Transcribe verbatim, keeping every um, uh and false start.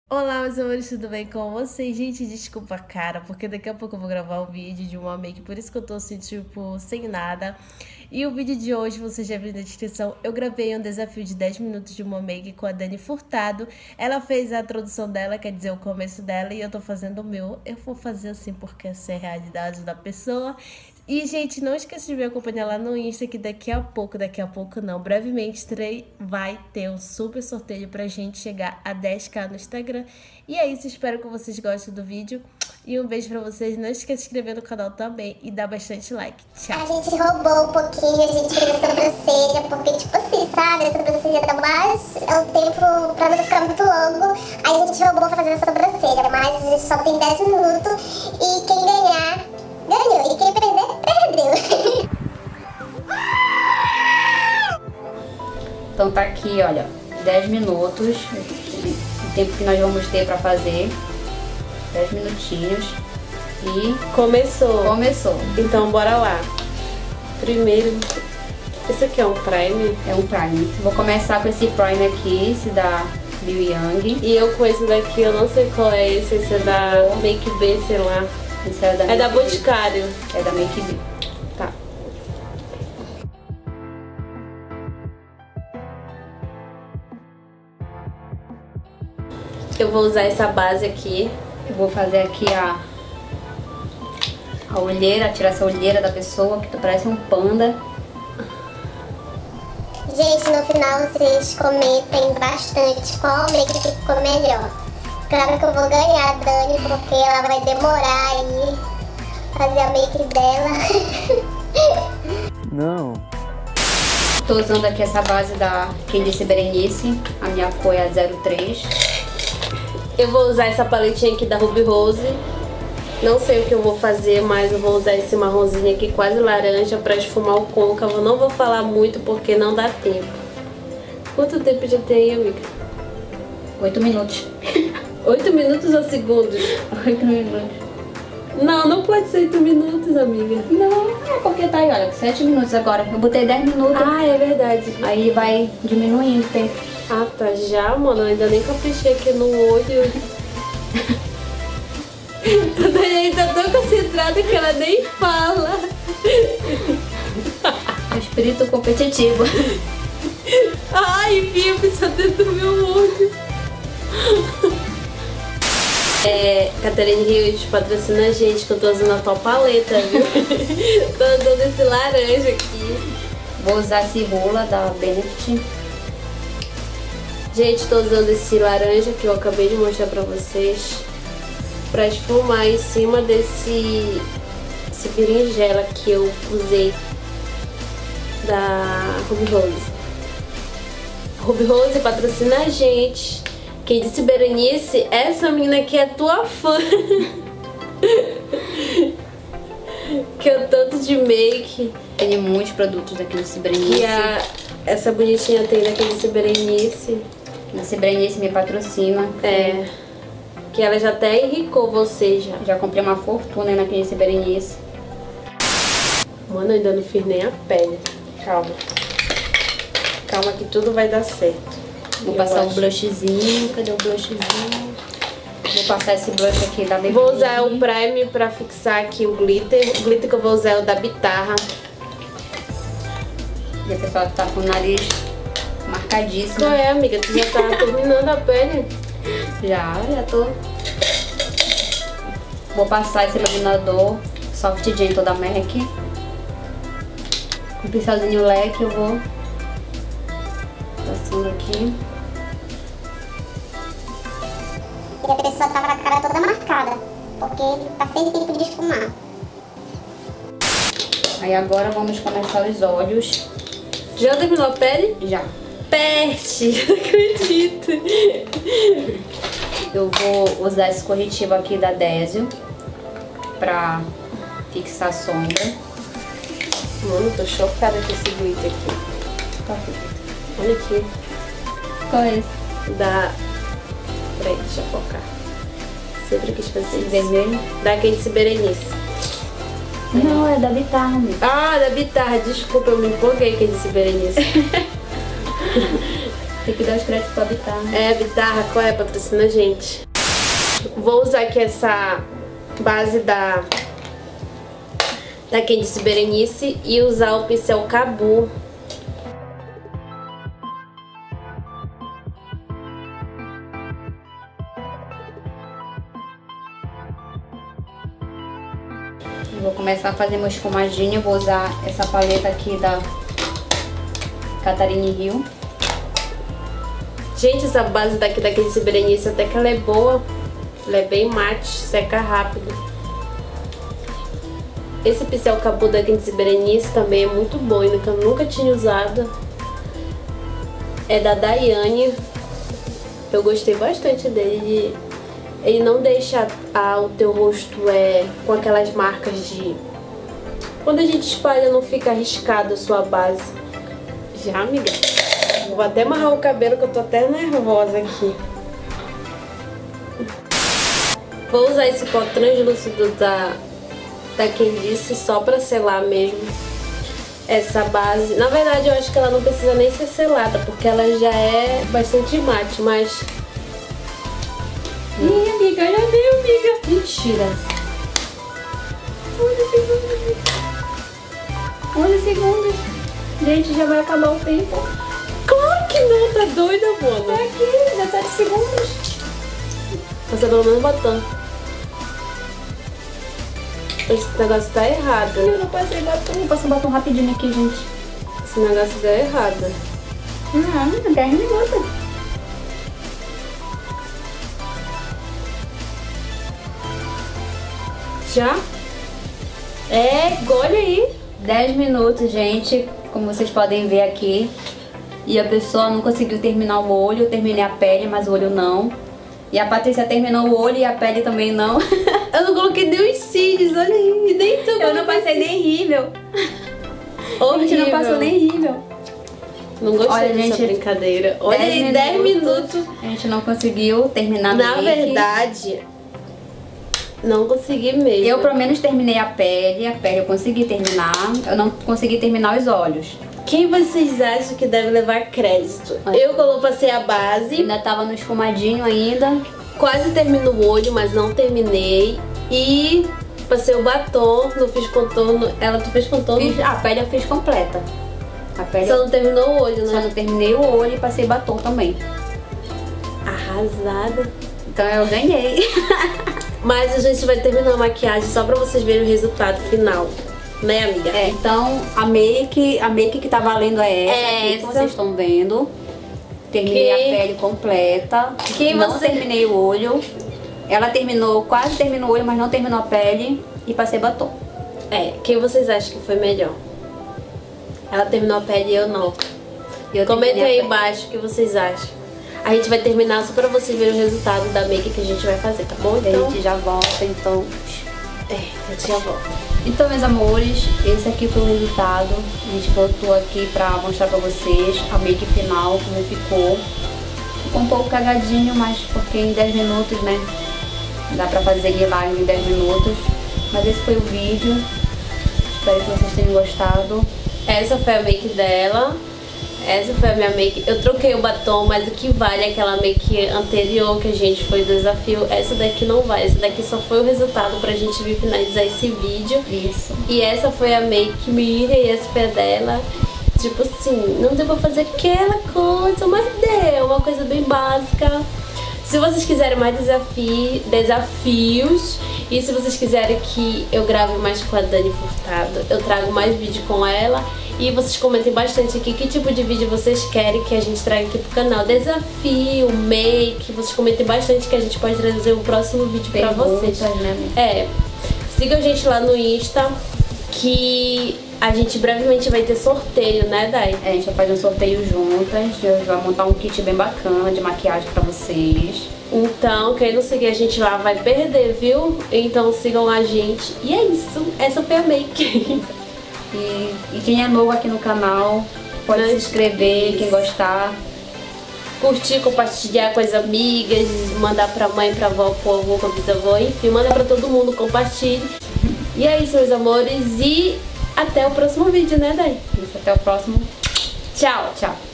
Olá, meus amores, tudo bem com vocês? Gente, desculpa a cara, porque daqui a pouco eu vou gravar um vídeo de uma make, por isso que eu tô assim, tipo, sem nada. E o vídeo de hoje, vocês já viram na descrição, eu gravei um desafio de dez minutos de uma make com a Dani Furtado. Ela fez a introdução dela, quer dizer, o começo dela, e eu tô fazendo o meu. Eu vou fazer assim porque essa é a realidade da pessoa. E, gente, não esqueça de me acompanhar lá no Insta, que daqui a pouco, daqui a pouco não, brevemente, vai ter um super sorteio pra gente chegar a dez k no Instagram. E é isso, espero que vocês gostem do vídeo. E um beijo pra vocês, não esqueça de se inscrever no canal também e dar bastante like. Tchau! A gente roubou um pouquinho, a gente fez a sobrancelha, porque tipo assim, sabe, a sobrancelha dá mais é um tempo pra não ficar muito longo. Aí a gente roubou pra fazer a sobrancelha, mas a gente só tem dez minutos e quem ganhar, ganhou. E quem perder, perdeu. Então tá aqui, olha, dez minutos, o tempo que nós vamos ter pra fazer, dez minutinhos e Começou! começou. Então bora lá. Primeiro, esse aqui é um primer. É um primer. Vou começar com esse primer aqui, esse da Liu Yang. E eu com esse daqui, eu não sei qual é esse, esse é da Make B, sei lá. Esse é da, É da Make B. Boticário. É da Make B. Tá. Eu vou usar essa base aqui. Eu vou fazer aqui a, a olheira, tirar essa olheira da pessoa, que parece um panda. Gente, no final vocês comentem bastante qual make que ficou melhor. Claro que eu vou ganhar a Dani, porque ela vai demorar aí fazer a make dela. Não. Tô usando aqui essa base da Quem Disse Berenice, a minha cor é a zero três. Eu vou usar essa paletinha aqui da Ruby Rose. Não sei o que eu vou fazer, mas eu vou usar esse marronzinho aqui quase laranja pra esfumar o côncavo. Não vou falar muito porque não dá tempo. Quanto tempo já tem aí, amiga? oito minutos. oito minutos ou segundos? oito minutos. Não, não pode ser oito minutos, amiga. Não, é porque tá aí, olha, sete minutos agora. Eu botei dez minutos. Ah, é verdade. Aí vai diminuindo o tempo. Ah, tá. Já, mano. Eu ainda nem caprichei aqui no olho. A Dani tá tão concentrada que ela nem fala. O espírito competitivo. Ai, vi a pessoa dentro do meu olho. É, Catherine Rios patrocina a gente, que eu tô usando a tua paleta, viu? Tô usando esse laranja aqui. Vou usar esse rola da Benefit. Gente, tô usando esse laranja que eu acabei de mostrar pra vocês, pra esfumar em cima desse esse berinjela que eu usei da Ruby Rose. Ruby Rose patrocina a gente. Quem Disse Berenice, essa menina aqui é tua fã. Que eu tanto de make. Tem muitos produtos da Quem Disse Berenice. Que a, essa bonitinha tem da Quem Disse Berenice. Quem Disse Berenice me patrocina. É. Que ela já até enricou você já. Já comprei uma fortuna na Quem Disse Berenice. Mano, eu ainda não fiz nem a pele. Calma. Calma que tudo vai dar certo. Vou Eu passar acho. um blushzinho. Cadê o blushzinho? Vou passar esse blush aqui da Maybelline. Vou usar o primer pra fixar aqui o glitter. O glitter que eu vou usar é o da Bitarra. E a pessoa tá com o nariz marcadíssimo. Qual é, amiga? Tu já tá terminando a pele? Já, já tô. Vou passar esse iluminador Soft Gentle da MAC. Com o pincelzinho leque eu vou passando aqui. E a pessoa tava com a cara toda marcada, porque tá sem tempo de esfumar. Aí agora vamos começar os olhos. Já terminou a pele? Já. Peste! Não acredito! Eu vou usar esse corretivo aqui da Desio pra fixar a sombra. Mano, tô chocada com esse glitter aqui. Qual que é? Olha aqui. Qual é esse? Da... Peraí, deixa eu focar. Sempre quis fazer Esse isso. vermelho? Da Quem Disse Berenice. Não, é da Bitarra, amiga. Ah, da Bitarra. Desculpa, eu me empolguei Quem Disse Berenice. Tem que dar os créditos pra Bitarra. É, Bitarra, qual é? Patrocina a gente. Vou usar aqui essa base da, da Candice Berenice e usar o pincel Kabu. Vou começar a fazer uma esfumadinha. Vou usar essa paleta aqui da Catarine Hill. Gente, essa base daqui da Candice Berenice até que ela é boa. Ela é bem mate, seca rápido. Esse pincel Kabu da Candice Berenice também é muito bom, ainda que eu nunca tinha usado. É da Daiane. Eu gostei bastante dele. Ele não deixa a, o teu rosto é, com aquelas marcas de... Quando a gente espalha não fica arriscado a sua base. Já, amiga? Vou até amarrar o cabelo que eu tô até nervosa aqui. Vou usar esse pó translúcido da, da Candice só pra selar mesmo essa base. Na verdade eu acho que ela não precisa nem ser selada, porque ela já é bastante mate, mas... Ih, amiga, já deu, amiga. Mentira. onze segundos. onze segundos. Gente, já vai acabar o tempo. Claro que não, tá doida, mano. Tá aqui, dezessete segundos. Você pelo menos batom. Esse negócio tá errado. Eu não passei batom. Vou passar batom rapidinho aqui, gente. Esse negócio deu errado. Não, dez minutos. Já? É, olha aí. dez minutos, gente. Como vocês podem ver aqui. E a pessoa não conseguiu terminar o olho. Eu terminei a pele, mas o olho não. E a Patrícia terminou o olho e a pele também não. Eu não coloquei nem os cílios, olha aí. Nem tu. Eu não passei nem rímel. Horrível. A gente não passou nem rímel. Não gostei Olha, dessa gente, brincadeira. Olha aí, dez minutos. A gente não conseguiu terminar. Na make. verdade, não consegui mesmo. Eu pelo menos terminei a pele. A pele eu consegui terminar. Eu não consegui terminar os olhos. Quem vocês acham que deve levar crédito? Ai. Eu colo- passei a base. Ainda tava no esfumadinho ainda. Quase termino o olho, mas não terminei. E passei o batom, não fiz contorno. Ela, tu fez contorno? Fiz, a pele eu fiz completa. A pele Só não terminou o olho, só né? não terminei o olho e passei batom também. Arrasada. Então eu ganhei. Mas a gente vai terminar a maquiagem só pra vocês verem o resultado final. Né, amiga? É, então a make, a make que tá valendo é essa, É aqui essa. que vocês estão vendo. Terminei Que- a pele completa. Que não você- terminei o olho. Ela terminou, quase terminou o olho, mas não terminou a pele. E passei batom. É, quem vocês acham que foi melhor? Ela terminou a pele e eu não. Eu Comentem terminei a aí pele. embaixo o que vocês acham. A gente vai terminar só pra vocês verem o resultado da make que a gente vai fazer, tá bom? A Então, gente já volta, então. é, a gente já volta. Então, meus amores, esse aqui foi o resultado. A gente voltou aqui pra mostrar pra vocês a make final, como ficou. Ficou um pouco cagadinho, mas porque em dez minutos, né? Dá pra fazer milagre em dez minutos. Mas esse foi o vídeo. Espero que vocês tenham gostado. Essa foi a make dela. Essa foi a minha make. Eu troquei o batom, mas o que vale é aquela make anterior que a gente foi do desafio. Essa daqui não vai. Essa daqui só foi o resultado pra gente vir finalizar esse vídeo. Isso. E essa foi a make Miriam e essa foi a dela. Tipo assim, não deu pra fazer aquela coisa, mas deu. Uma coisa bem básica. Se vocês quiserem mais desafi desafios e se vocês quiserem que eu grave mais com a Dani Furtado, eu trago mais vídeo com ela. E vocês comentem bastante aqui que tipo de vídeo vocês querem que a gente traga aqui pro canal. Desafio, make, vocês comentem bastante que a gente pode trazer um próximo vídeo pra vocês. Né? É, sigam a gente lá no Insta, que a gente brevemente vai ter sorteio, né, Dai? É, a gente vai fazer um sorteio juntas. A gente vai montar um kit bem bacana de maquiagem pra vocês. Então, quem não seguir a gente lá vai perder, viu? Então sigam a gente. E é isso, essa foi a make. E, e quem é novo aqui no canal, pode Mas- se inscrever, quem gostar. Curtir, compartilhar com as amigas, mandar pra mãe, pra avó, pro avô, pra bisavó, enfim, manda pra todo mundo, compartilhe. E é isso, meus amores, e até o próximo vídeo, né, Dai? Isso, até o próximo. Tchau! Tchau.